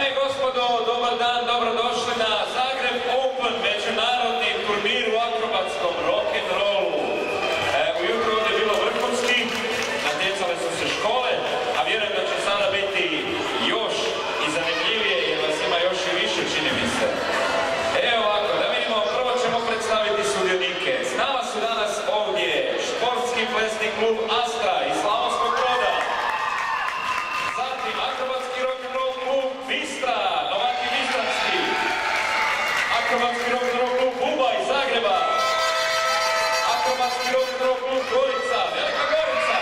gospodo, dobar dan, dobrodošli na Zagreb Open, međunarodni turnir u akrobatskom rock'n'rollu. Ujutro ovdje je bilo vrhunski, natjecale su se škole, a vjerujem da će sada biti još i zanimljivije jer vas ima još i više, čini mi se. Evo ovako, da vidimo, prvo ćemo predstaviti sudionike. S nama su danas ovdje športski plesni klub Astra iz Slavonskog Broda. Zatim akrobatski rock'n'roll klub Bistra, Novaki Bistranski. Akrobatski rock'n'roll klub Buba iz Zagreba. Akrobatski rock'n'roll klub Gorica, Velika Gorica.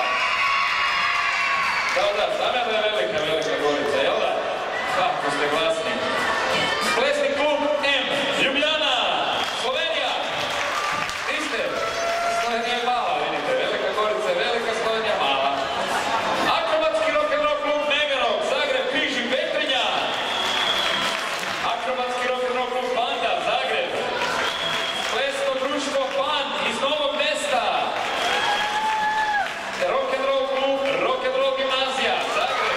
Da, znam ja da je Velika Gorica, jel da? Kako ste glasni. Plesni klub M, Ljubljana, Slovenija. Vi ste? Slovenija je mala, vidite, Velika Gorica je velika, Slovenija mala. Akrobatski rock'n'roll klub Megarok, Zagreb, Križ i Petrinja. Akrobatski rock'n'roll klub Banda, Zagreb. Plesno društvo Pan iz Novog Mesta. Rock'n'roll klub Rock'n'roll gimnazija, Zagreb.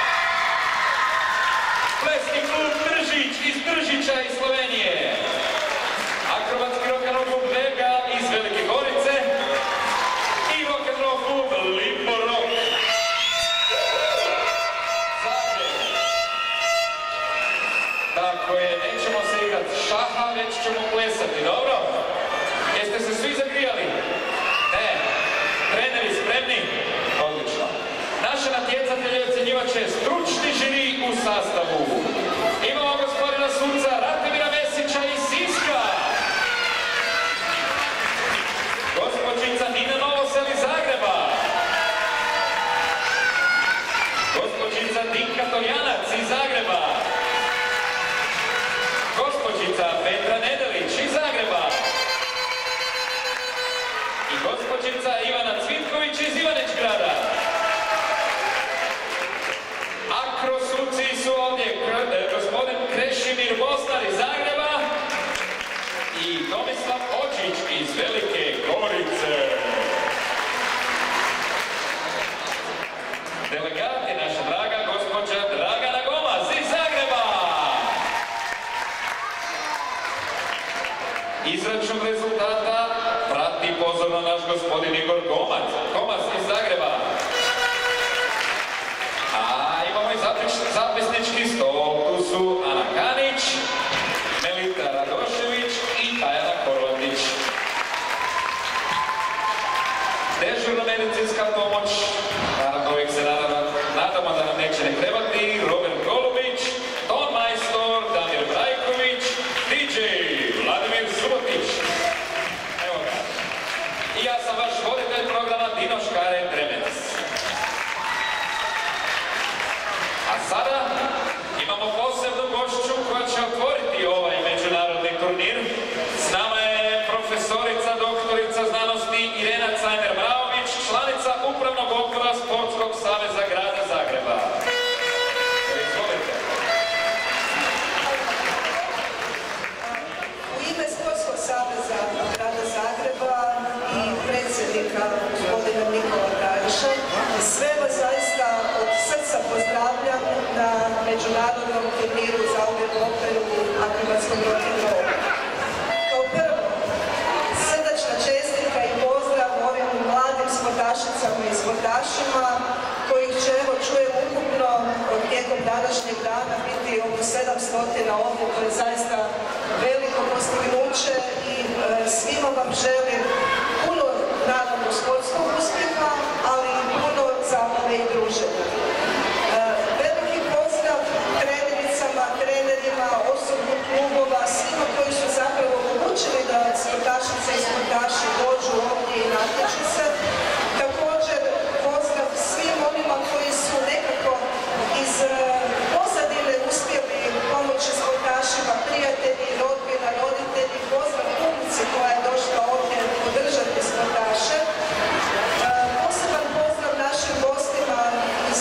Plesni klub Tržić iz Tržića iz Slovenije. Akrobatski rock'n'roll klub Vega iz Velike Gorice. I rock'n'roll klub Liporok. Zagreb. Tako je, nećemo se igrati šaha, već ćemo plesati, dobro? Jeste se svi zagrijali? Ne. Treneri spremni? Odlično. Naše natjecatelje ocjenjivat će stručni žiri u sastavu. Imamo gospodina suca Ratimira Mesića iz Siska. Gospođica Nina Novosel iz Zagreba. Gospođica Dinka Torjanac iz Zagreba. Gospođica Petra Nedelić iz Zagreba. I gospođica Ivana Cvitković iz Ivanić-grada. Akrosuci su ovdje gospodin Krešimir Bosnar iz Zagreba i Tomislav Očić iz Velike Gorice. Delegati naša draga gospođa Dragana Gomaz iz Zagreba. Izračun rezultata prati pozorno naš gospodin Igor Gomaz iz Zagreba. A imamo i zapisnički stol, tu su Ana Kanić, Melita Radošević i Tajana Korlatić. Dežurna medicinska pomoć, naravno uvijek se nadamo da nam neće ne trebati, Robert Golubić, ton majstor Damir Brajković, DJ Vladimir Subotić. Evo ga. I ja sam vaš voditelj programa Dino Škare Dremec. A sada imamo posebnu gošću koja će otvoriti ovaj međunarodni turnir. S nama je profesorica, doktorica znanosti Irena Cajner-Mraović, članica Upravnog odbora Sportskog saveza grada Zagreba. Izvolite. U ime Sportskog saveza grada Zagreba i predsjednika gospodina Nikola Dragiša, sve vas zaista od srca pozdravljam na međunarodnom turniru za umjetnu operu u akrobatskom rock'n'rollu. Kao prvo, srdačna čestitka i pozdrav ovim mladim sportašicama i sportašima kojih će, evo čujem, ukupno tijekom današnjeg dana biti oko 700 ovdje, to je zaista veliko postignuće i svima vam želim puno naravno sportskog uspjeha, ali i puno zabave i druženja. Veliki pozdrav trenericama, trenerima, osoblju klubova, svima koji su zapravo omogućili da sportašice i sportaši dođu ovdje i natječu se. Također pozdrav svim onima koji su nekako iz pozadine uspjeli pomoći sportašima, prijatelji, rodbina, roditelji, pozdrav publici koja je došla ovdje podržati sportaše. Poseban pozdrav našim gostima iz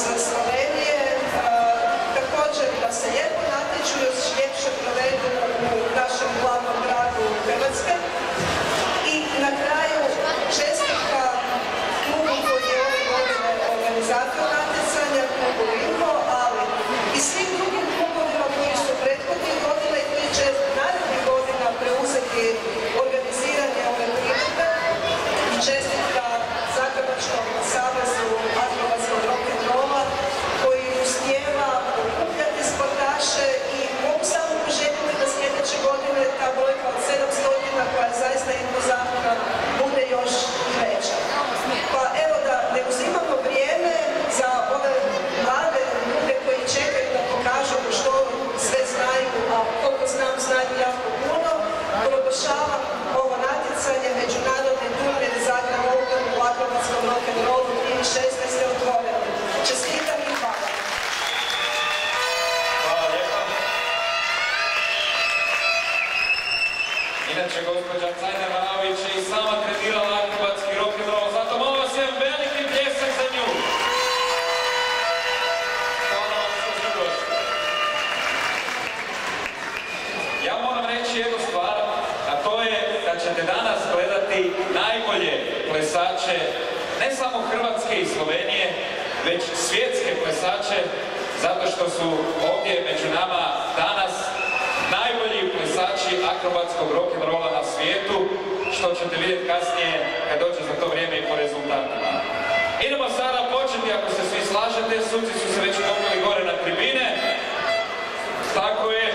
plesače, ne samo Hrvatske i Slovenije, već svjetske plesače, zato što su ovdje među nama danas najbolji plesači akrobatskog rock'n'rolla na svijetu, što ćete vidjeti kasnije kad dođe za to vrijeme i po rezultatima. Idemo sada početi, ako se svi slažete, suci su se već popili gore na tribine. Tako je.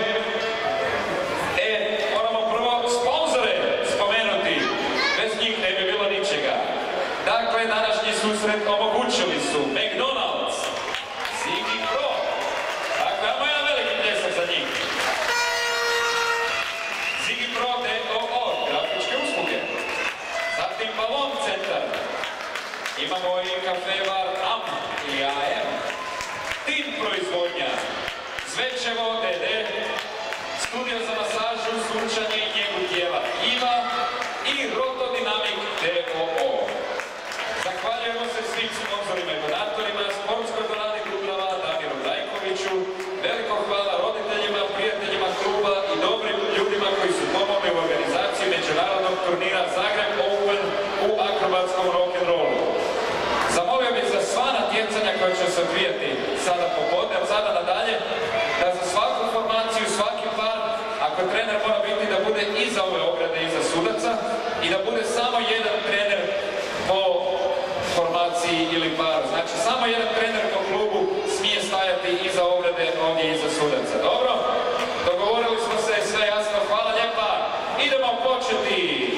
Moramo prvo sponzore spomenuti, bez njih ne bi bilo ničega. Dakle, današnji susret omogućili su McDonald's, Ziggy Pro, dakle, imamo jedan veliki pljesak za njih. Ziggy Pro D.O.O. grafičke usluge. Zatim Balon centar. Imamo i kafe bar AM ili AM. Tim proizvodnja. Zvečevo D.D. Studio za masažu, sunčanje i njegu tijela IVA i Rotodinamik D.O.O. Zahvaljujemo se svim sponzorima i donatorima, sportskoj dvorani Dubrava, Damiru Rajkoviću. Veliko hvala roditeljima, prijateljima kluba i dobrim ljudima koji su pomogli u organizaciji međunarodnog turnira Zagreb Open u akrobatskom rock'n'rollu. Zamolio bih za sva natjecanja koja će se odvijati sada popodne, od sada nadalje, da za svaku formaciju, svaki par, ako trener mora biti, da bude iza ove ograde, iza sudaca i da bude samo jedan trener po formaciji ili paru. Znači, samo jedan trener po klubu smije stajati iza ograde, ovdje iza sudaca. Dobro? Dogovorili smo se, sve jasno, hvala lijepa. Idemo početi!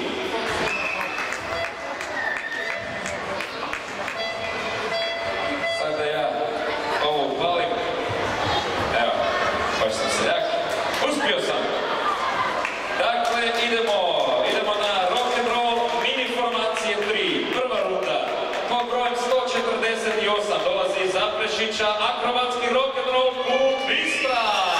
Sad da ja ovo upalim. Evo, baš sam seljak. Uspio sam! Dakle, idemo na rock'n'roll mini formacije 3. Prva runda. Po brojem 148 dolazi iz Zaprešića akrobatski rock'n'roll klub Bistra.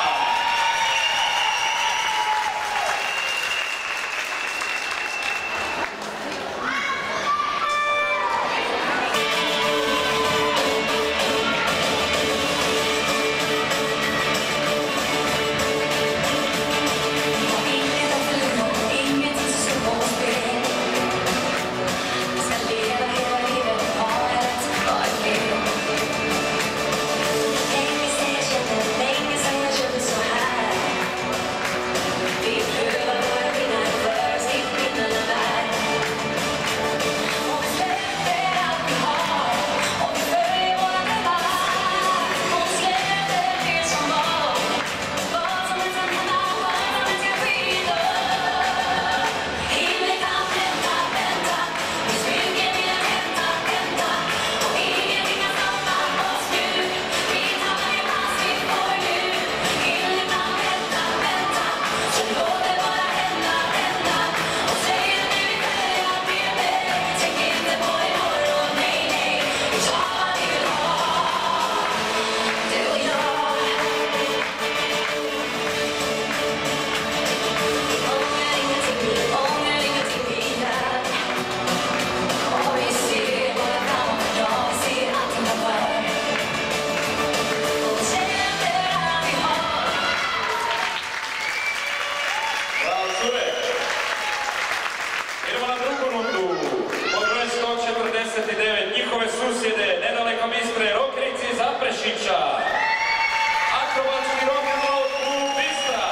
Njihove susjede, nedaleko Bistre, Rokerici iz Zaprešića. Akrobatski rock'n'roll klub Bistra.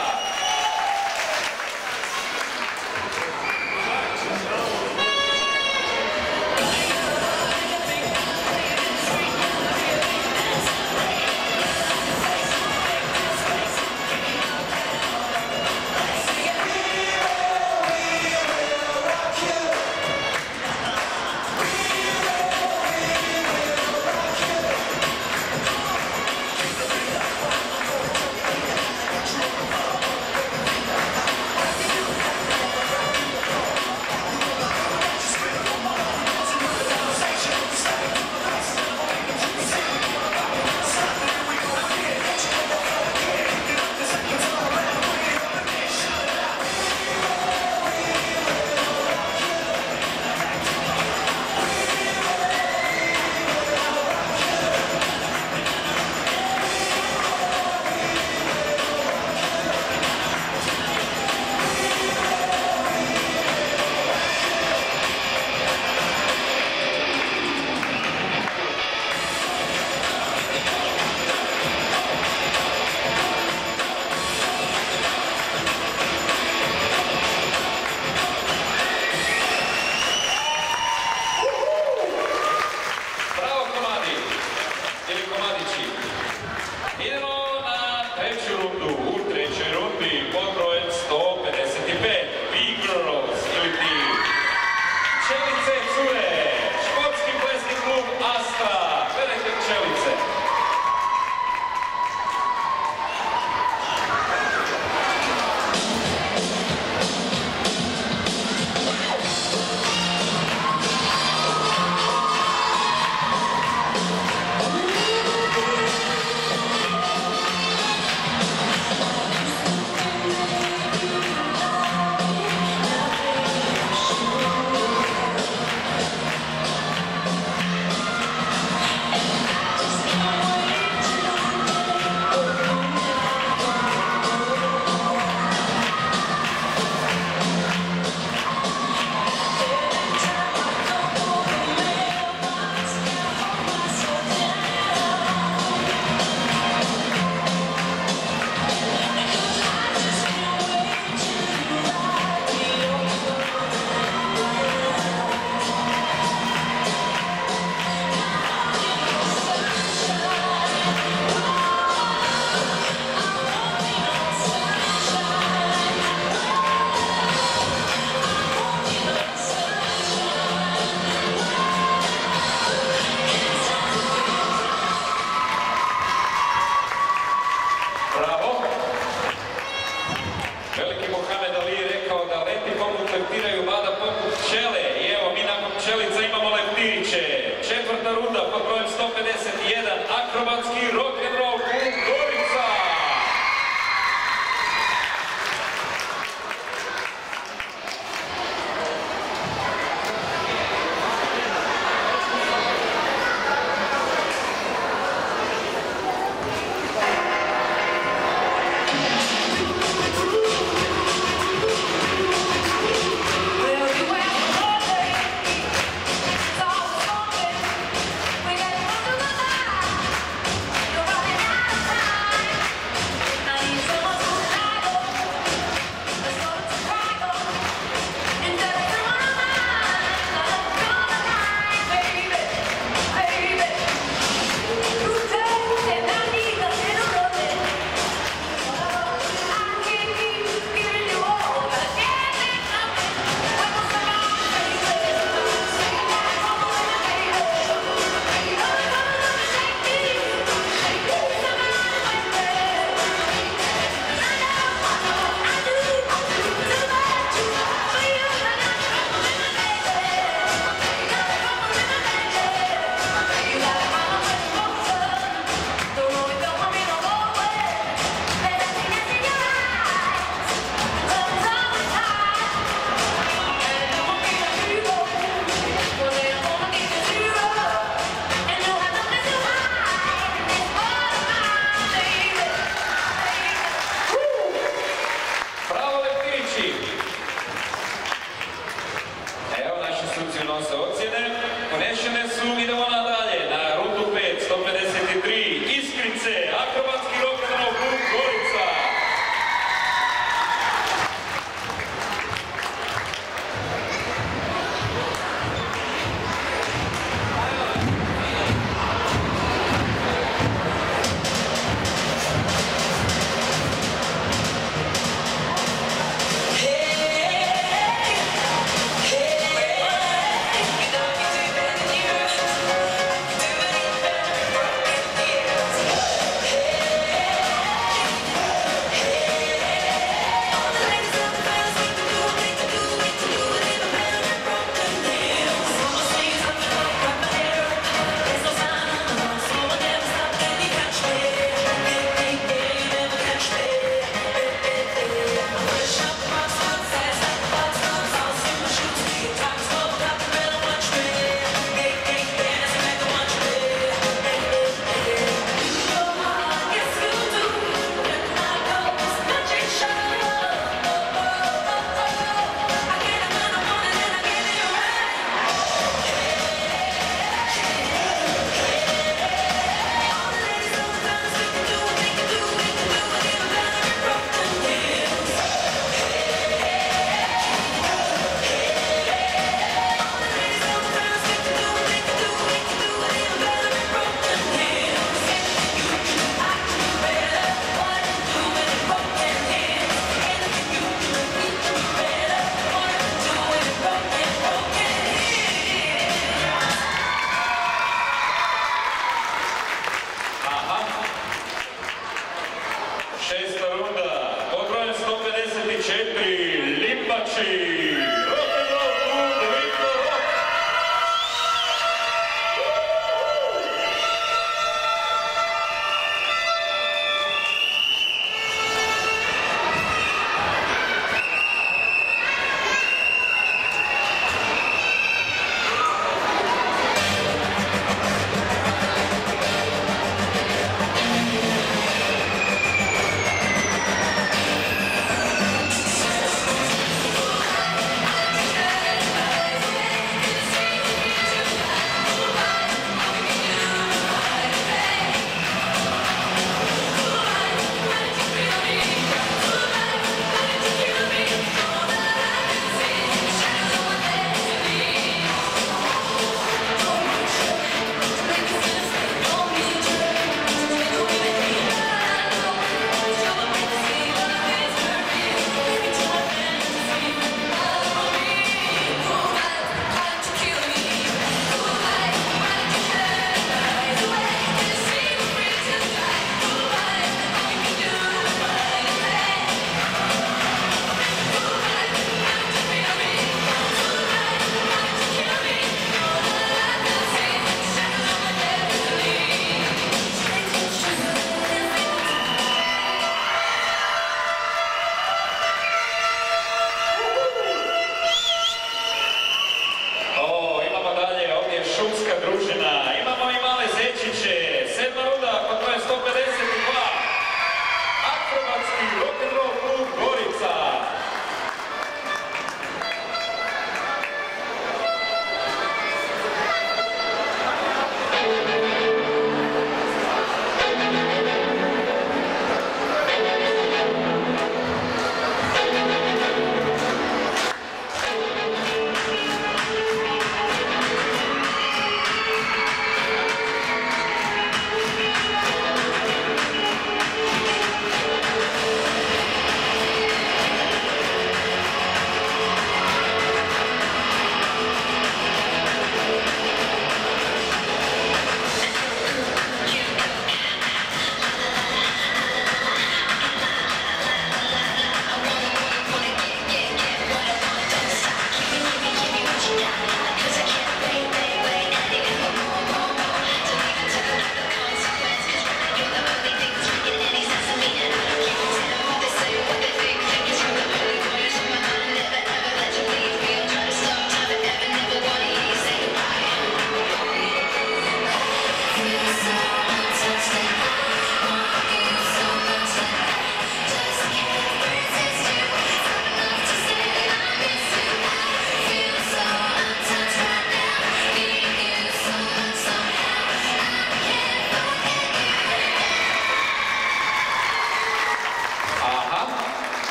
akrobatski